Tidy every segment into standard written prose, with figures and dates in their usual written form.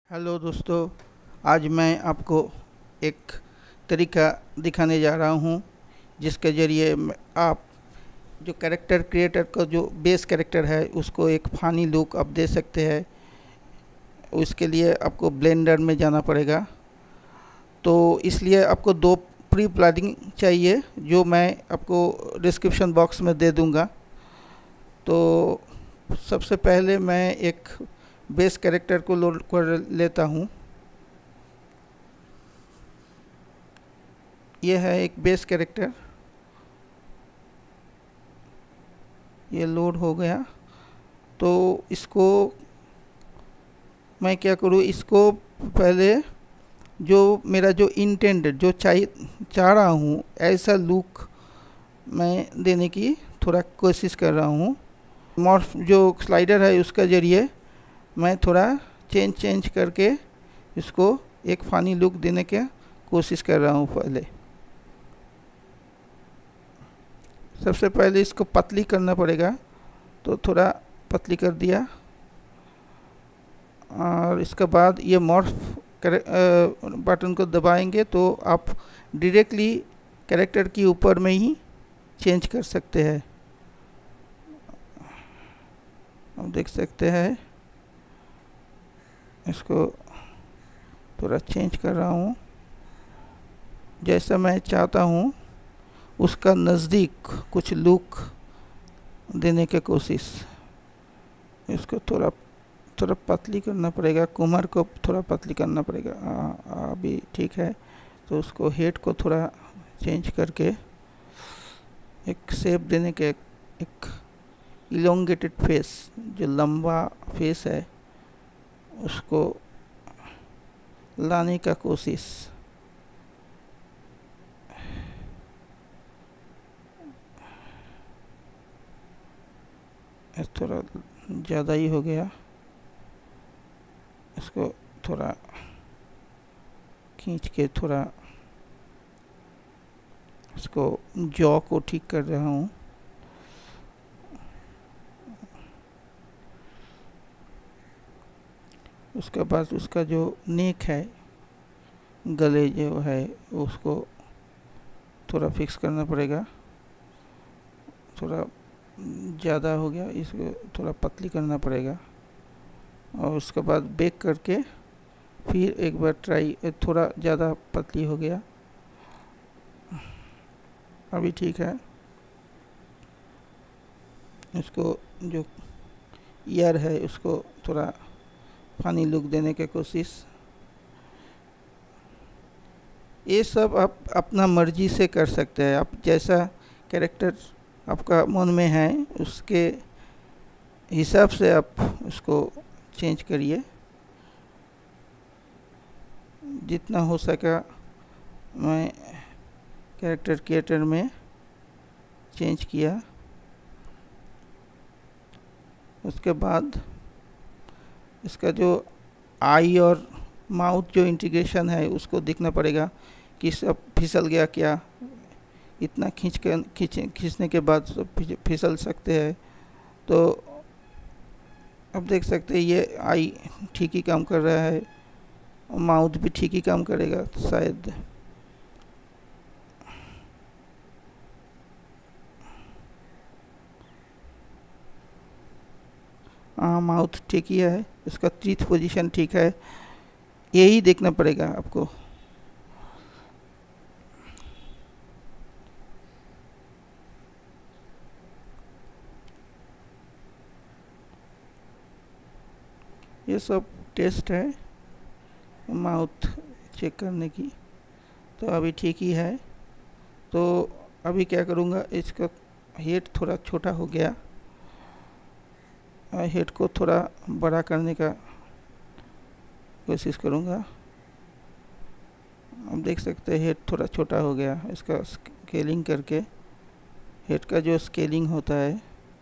Hello दोस्तों, आज मैं आपको एक तरीका दिखाने जा रहा हूँ जिसके ज़रिए आप जो कैरेक्टर क्रिएटर का जो बेस कैरेक्टर है उसको एक फ़नी लुक आप दे सकते हैं। उसके लिए आपको ब्लेंडर में जाना पड़ेगा, तो इसलिए आपको दो प्री प्लानिंग चाहिए जो मैं आपको डिस्क्रिप्शन बॉक्स में दे दूँगा। तो सबसे पहले मैं एक बेस कैरेक्टर को लोड कर लेता हूँ। यह है एक बेस कैरेक्टर, ये लोड हो गया। तो इसको मैं क्या करूँ, इसको पहले जो मेरा जो इंटेंट जो चाह रहा हूँ ऐसा लुक मैं देने की थोड़ा कोशिश कर रहा हूँ। मॉर्फ जो स्लाइडर है उसका ज़रिए मैं थोड़ा चेंज करके इसको एक फ़नी लुक देने की कोशिश कर रहा हूँ। पहले सबसे पहले इसको पतली करना पड़ेगा, तो थोड़ा पतली कर दिया। और इसके बाद ये मॉर्फ बटन को दबाएंगे तो आप डायरेक्टली कैरेक्टर के ऊपर में ही चेंज कर सकते हैं। आप देख सकते हैं, इसको थोड़ा चेंज कर रहा हूँ जैसा मैं चाहता हूँ उसका नज़दीक कुछ लुक देने की कोशिश। इसको थोड़ा पतली करना पड़ेगा, कमर को थोड़ा पतली करना पड़ेगा। अभी ठीक है। तो उसको हेड को थोड़ा चेंज करके एक शेप देने के, एक इलोंगेटेड फेस, जो लंबा फेस है उसको लाने का कोशिश। थोड़ा ज़्यादा ही हो गया, इसको थोड़ा खींच के थोड़ा इसको जॉ को ठीक कर रहा हूँ। उसके बाद उसका जो नेक है, गले जो है उसको थोड़ा फिक्स करना पड़ेगा। थोड़ा ज़्यादा हो गया, इसको थोड़ा पतली करना पड़ेगा। और उसके बाद बेक करके फिर एक बार ट्राई, थोड़ा ज़्यादा पतली हो गया, अभी ठीक है। इसको जो ईयर है उसको थोड़ा फ़नी लुक देने की कोशिश। ये सब आप अपना मर्जी से कर सकते हैं। आप जैसा कैरेक्टर आपका मन में है उसके हिसाब से आप उसको चेंज करिए। जितना हो सका मैं कैरेक्टर क्रिएटर में चेंज किया। उसके बाद इसका जो आई और माउथ जो इंटीग्रेशन है उसको देखना पड़ेगा कि सब फिसल गया क्या। इतना खींचने के बाद सब फिसल सकते हैं। तो अब देख सकते हैं ये आई ठीक ही काम कर रहा है, माउथ भी ठीक ही काम करेगा शायद। हाँ, माउथ ठीक ही है, इसका टीथ पोजीशन ठीक है, यही देखना पड़ेगा आपको। ये सब टेस्ट है माउथ चेक करने की, तो अभी ठीक ही है। तो अभी क्या करूँगा, इसका हेड थोड़ा छोटा हो गया, हेड को थोड़ा बड़ा करने का कोशिश करूँगा। अब देख सकते हैं हेड थोड़ा छोटा हो गया। इसका स्केलिंग करके हेड का जो स्केलिंग होता है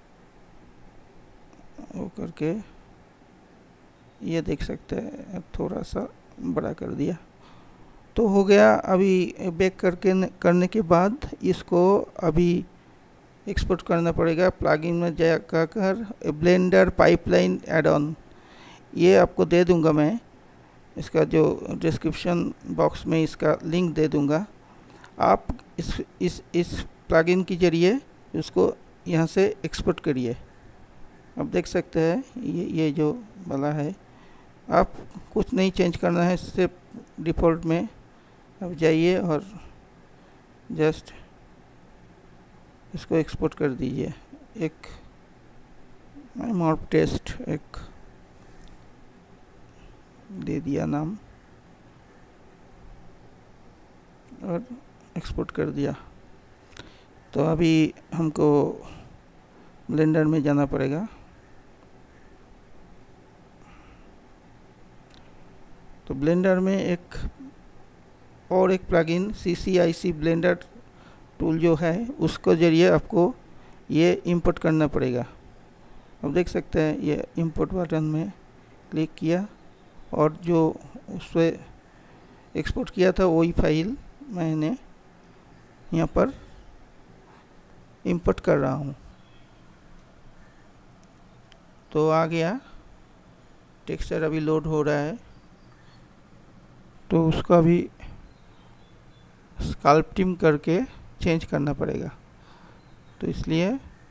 वो करके ये देख सकते हैं थोड़ा सा बड़ा कर दिया, तो हो गया। अभी बेक करने के बाद इसको अभी एक्सपोर्ट करना पड़ेगा। प्लगइन में जाकर ब्लेंडर पाइपलाइन ऐड ऑन, ये आपको दे दूंगा मैं। इसका जो डिस्क्रिप्शन बॉक्स में इसका लिंक दे दूंगा। आप इस प्लगइन के ज़रिए उसको यहाँ से एक्सपोर्ट करिए। अब देख सकते हैं ये जो वाला है, आप कुछ नहीं चेंज करना है, सिर्फ डिफ़ॉल्ट में अब जाइए और जस्ट इसको एक्सपोर्ट कर दीजिए। एक मॉर्फ टेस्ट एक दे दिया नाम और एक्सपोर्ट कर दिया। तो अभी हमको ब्लेंडर में जाना पड़ेगा। तो ब्लेंडर में एक प्लगइन CCIC ब्लेंडर टूल जो है उसको ज़रिए आपको ये इंपोर्ट करना पड़ेगा। अब देख सकते हैं ये इंपोर्ट बटन में क्लिक किया और जो उससे एक्सपोर्ट किया था वही फाइल मैंने यहाँ पर इंपोर्ट कर रहा हूँ। तो आ गया, टेक्सचर अभी लोड हो रहा है। तो उसका भी स्कल्पटिंग करके चेंज करना पड़ेगा। तो इसलिए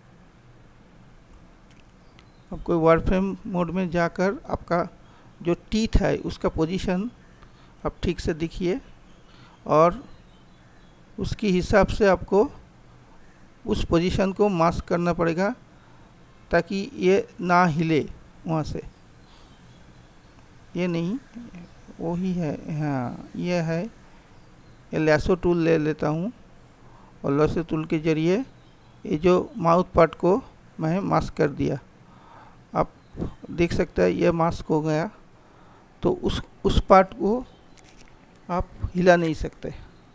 आपको वायरफ्रेम मोड में जाकर आपका जो टीथ है उसका पोजीशन आप ठीक से देखिए और उसके हिसाब से आपको उस पोजीशन को मास्क करना पड़ेगा ताकि ये ना हिले वहाँ से। ये नहीं, वो ही है, हाँ ये है। ये लैसो टूल ले लेता हूँ और लैसो टूल के ज़रिए ये जो माउथ पार्ट को मैं मास्क कर दिया। आप देख सकते हैं ये मास्क हो गया। तो उस पार्ट को आप हिला नहीं सकते।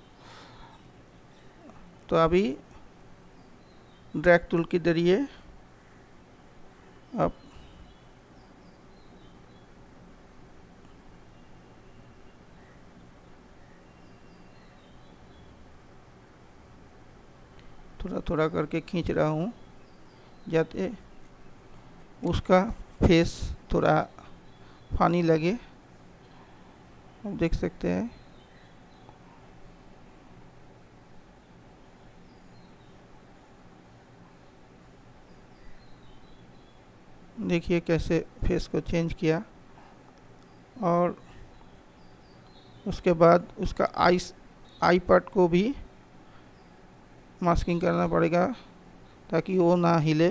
तो अभी ड्रैग टूल के ज़रिए आप थोड़ा थोड़ा करके खींच रहा हूँ जाते उसका फेस थोड़ा पानी लगे। आप देख सकते हैं देखिए कैसे फेस को चेंज किया। और उसके बाद उसका आई पार्ट को भी मास्किंग करना पड़ेगा ताकि वो ना हिले।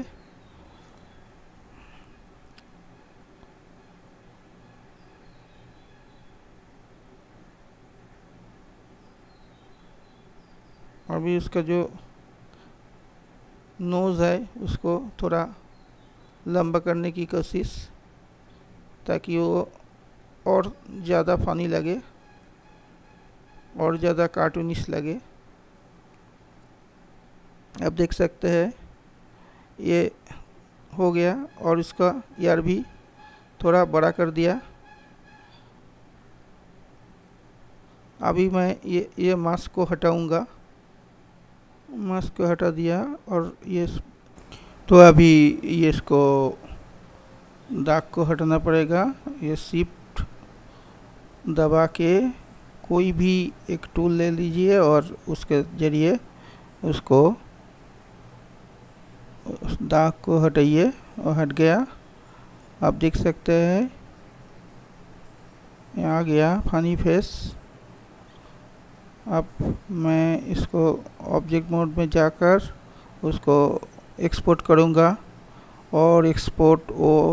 अभी उसका जो नोज़ है उसको थोड़ा लंबा करने की कोशिश ताकि वो और ज़्यादा फनी लगे और ज़्यादा कार्टूनिश लगे। अब देख सकते हैं ये हो गया और इसका ईयर भी थोड़ा बड़ा कर दिया। अभी मैं ये मास्क को हटाऊंगा। मास्क को हटा दिया और ये तो अभी ये इसको दाग को हटाना पड़ेगा। ये शिफ्ट दबा के कोई भी एक टूल ले लीजिए और उसके ज़रिए उसको उस दाग को हटाइए और हट गया। आप देख सकते हैं ये आ गया फनी फेस। अब मैं इसको ऑब्जेक्ट मोड में जाकर उसको एक्सपोर्ट करूँगा और एक्सपोर्ट वो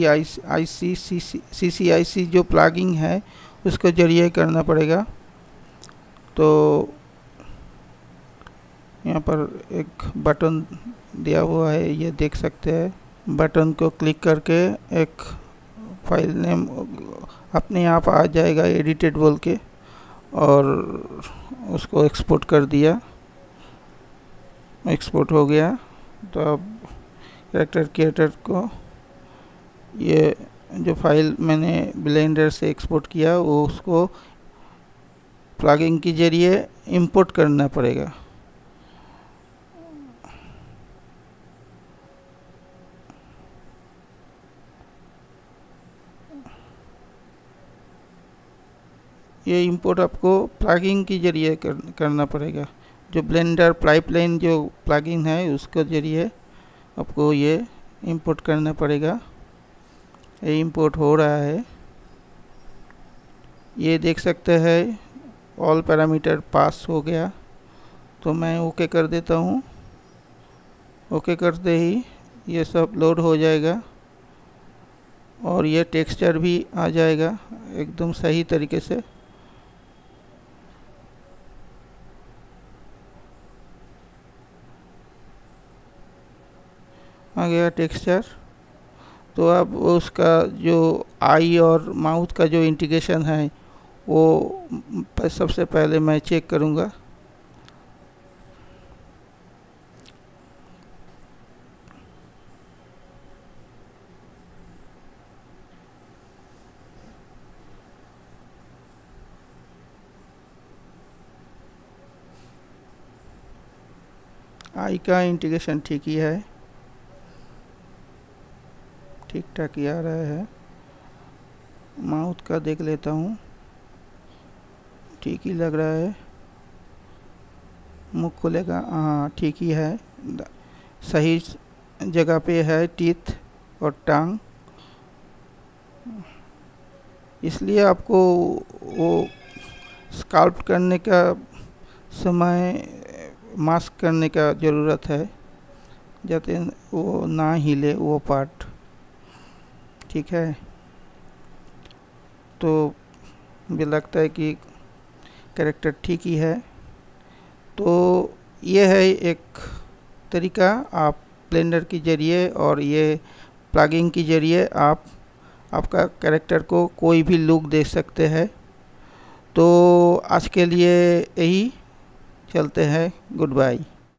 CCIC जो प्लगइन है उसके ज़रिए करना पड़ेगा। तो यहाँ पर एक बटन दिया हुआ है, ये देख सकते हैं। बटन को क्लिक करके एक फाइल नेम अपने आप आ जाएगा एडिटेड बोल के और उसको एक्सपोर्ट कर दिया। एक्सपोर्ट हो गया। तो अब कैरेक्टर क्रिएटर को ये जो फाइल मैंने ब्लेंडर से एक्सपोर्ट किया वो उसको प्लगइन के ज़रिए इंपोर्ट करना पड़ेगा। ये इंपोर्ट आपको प्लगइन के जरिए करना पड़ेगा। जो ब्लेंडर पाइपलाइन जो प्लगइन है उसके जरिए आपको ये इंपोर्ट करना पड़ेगा। ये इंपोर्ट हो रहा है, ये देख सकते हैं ऑल पैरामीटर पास हो गया। तो मैं ओके कर देता हूँ। ओके करते ही ये सब लोड हो जाएगा और ये टेक्सचर भी आ जाएगा एकदम सही तरीके से। आ गया टेक्सचर। तो अब उसका जो आई और माउथ का जो इंटीग्रेशन है वो सबसे पहले मैं चेक करूँगा। आई का इंटीग्रेशन ठीक ही है, ठीक ठाक ही आ रहा है। माउथ का देख लेता हूँ, ठीक ही लग रहा है। मुख खुलेगा, हाँ ठीक ही है, सही जगह पे है टीथ और टांग। इसलिए आपको वो स्काल्प करने का समय मास्क करने का ज़रूरत है, जाते वो ना हिले वो पार्ट। ठीक है, तो मुझे लगता है कि कैरेक्टर ठीक ही है। तो ये है एक तरीका, आप ब्लेंडर के ज़रिए और ये प्लगइन के ज़रिए आप आपका कैरेक्टर को कोई भी लुक दे सकते हैं। तो आज के लिए यही, चलते हैं, गुड बाय।